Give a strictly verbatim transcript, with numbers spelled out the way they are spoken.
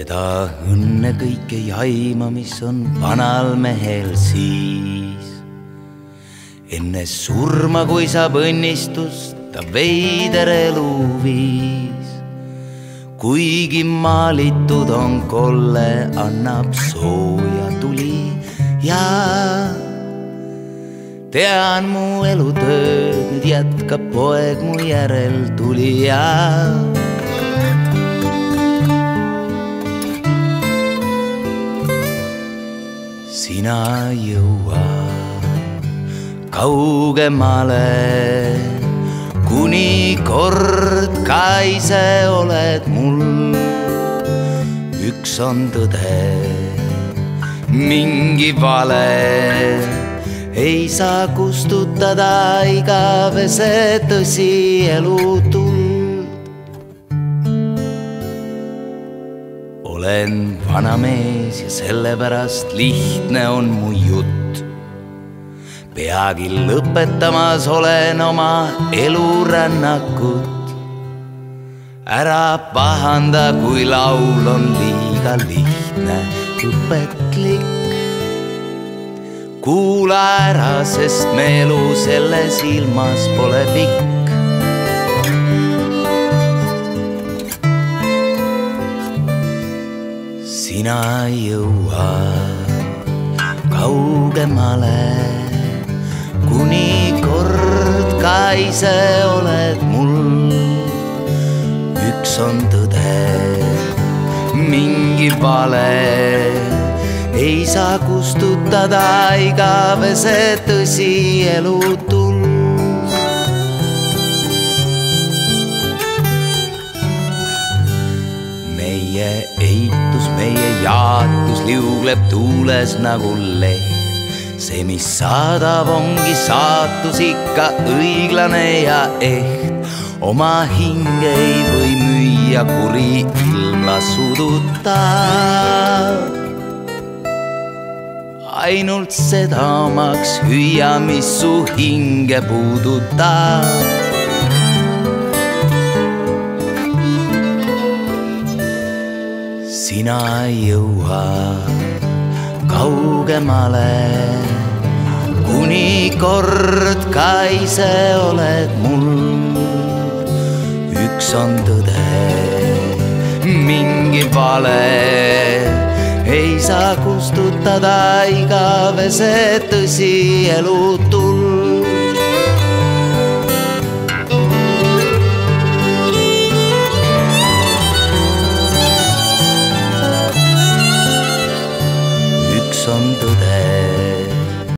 seda õnne kõik ei aima, mis on vanal mehel siis. Enne surma, kui saab õnnistust, ta veider eluviis. Kuigi maalitud on kolle, annab sooja tuli ja tean, mu elutööd nüüd jätkab poeg mu järel tulija. Sina jõua kaugemale, kuni kord ka ise oled mul. Üks on tõde, mingi vale, ei saa kustutada igavese tõsi elutuld. Olen vana mees ja sellepärast lihtne on mu jutt. Peagi lõpetamas olen oma elurännakut. Ära pahanda, kui laul on liiga lihtne, õpetlik. Kuula ära, sest me elu selles ilmas pole pikk. Sina jõua kaugemale, kuni kord ka ise oled mul. Üks on tõde, mingi vale, ei saa kustutada igavese tõsi elutuld. Meie eitus, meie jaatus liugleb tuules nagu leht. See, mis saadab, ongi saatus ikka õiglane ja eht. Oma hinge ei või müüa, kuri ilm lasuduta. Ainult seda omaks hüüa, mis su hinge puudutab. Sina jõua kaugemale, kuni kord ka ise oled mul. Üks on tõde, mingi vale, ei saa kustutada igavese tõsi elutuld.